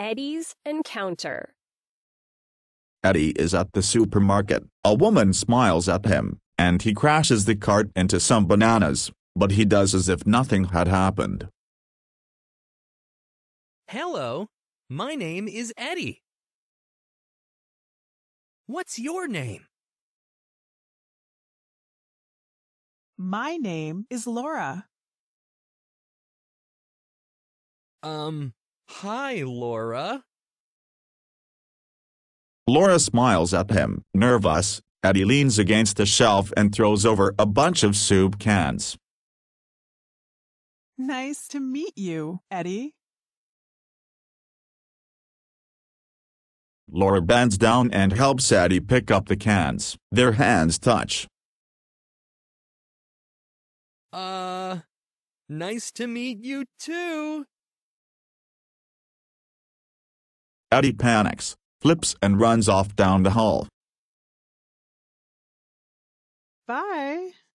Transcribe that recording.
Eddy's encounter. Eddy is at the supermarket. A woman smiles at him, and he crashes the cart into some bananas, but he does as if nothing had happened. Hello, my name is Eddy. What's your name? My name is Laura. Hi, Laura. Laura smiles at him. Nervous, Eddy leans against the shelf and throws over a bunch of soup cans. Nice to meet you, Eddy. Laura bends down and helps Eddy pick up the cans. Their hands touch. Nice to meet you too. Eddy panics, flips and runs off down the hall. Bye.